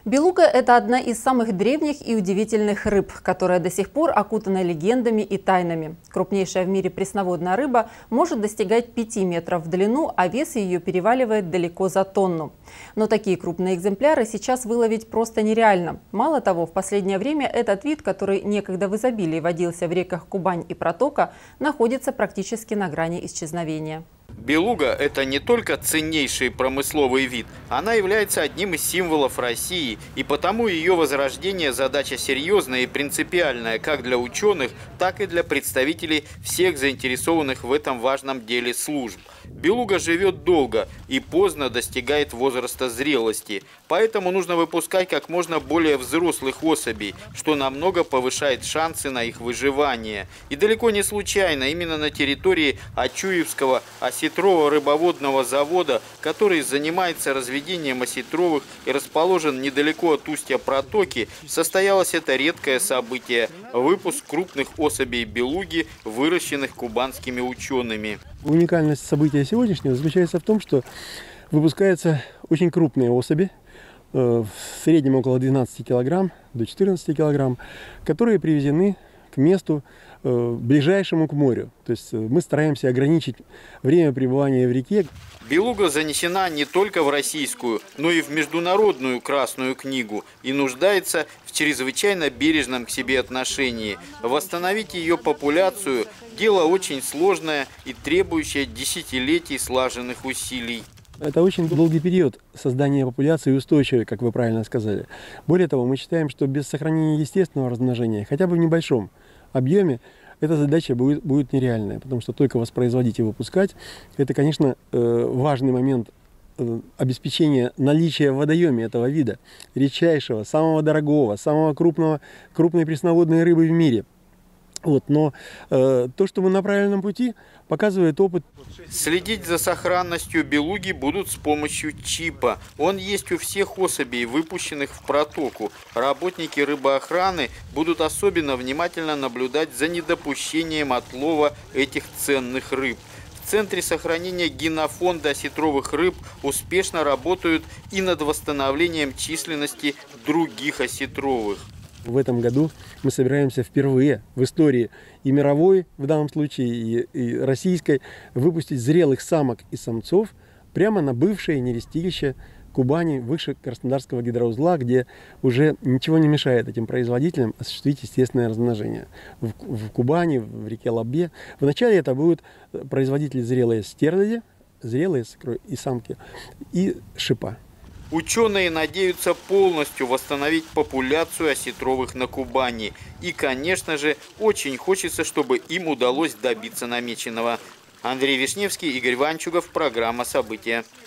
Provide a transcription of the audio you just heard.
Белуга – это одна из самых древних и удивительных рыб, которая до сих пор окутана легендами и тайнами. Крупнейшая в мире пресноводная рыба может достигать 5 метров в длину, а вес ее переваливает далеко за тонну. Но такие крупные экземпляры сейчас выловить просто нереально. Мало того, в последнее время этот вид, который некогда в изобилии водился в реках Кубань и Протока, находится практически на грани исчезновения. Белуга – это не только ценнейший промысловый вид, она является одним из символов России, и потому ее возрождение – задача серьезная и принципиальная как для ученых, так и для представителей всех заинтересованных в этом важном деле служб. Белуга живет долго и поздно достигает возраста зрелости, поэтому нужно выпускать как можно более взрослых особей, что намного повышает шансы на их выживание. И далеко не случайно именно на территории Ачуевского осетрового рыбоводного завода, который занимается разведением осетровых и расположен недалеко от устья протоки, состоялось это редкое событие – выпуск крупных особей белуги, выращенных кубанскими учеными. Уникальность события сегодняшнего заключается в том, что выпускаются очень крупные особи, в среднем около 12 килограмм до 14 килограмм, которые привезены к месту ближайшему к морю. То есть мы стараемся ограничить время пребывания в реке. Белуга занесена не только в российскую, но и в международную Красную книгу и нуждается в чрезвычайно бережном к себе отношении. Восстановить ее популяцию – дело очень сложное и требующее десятилетий слаженных усилий. Это очень долгий период создания популяции устойчивой, как вы правильно сказали. Более того, мы считаем, что без сохранения естественного размножения, хотя бы в небольшом объеме, эта задача будет нереальная, потому что только воспроизводить и выпускать – это, конечно, важный момент обеспечения наличия в водоеме этого вида, редчайшего, самого дорогого, самого крупной пресноводной рыбы в мире. Но то, что мы на правильном пути, показывает опыт. Следить за сохранностью белуги будут с помощью чипа. Он есть у всех особей, выпущенных в протоку. Работники рыбоохраны будут особенно внимательно наблюдать за недопущением отлова этих ценных рыб. В Центре сохранения генофонда осетровых рыб успешно работают и над восстановлением численности других осетровых. В этом году мы собираемся впервые в истории и мировой, в данном случае, и российской, выпустить зрелых самок и самцов прямо на бывшее нерестилище Кубани, выше Краснодарского гидроузла, где уже ничего не мешает этим производителям осуществить естественное размножение. В Кубани, в реке Лабе. Вначале это будут производители зрелые стерляди, зрелые и самки, и шипа. Ученые надеются полностью восстановить популяцию осетровых на Кубани. И, конечно же, очень хочется, чтобы им удалось добиться намеченного. Андрей Вишневский, Игорь Ванчугов, программа «События».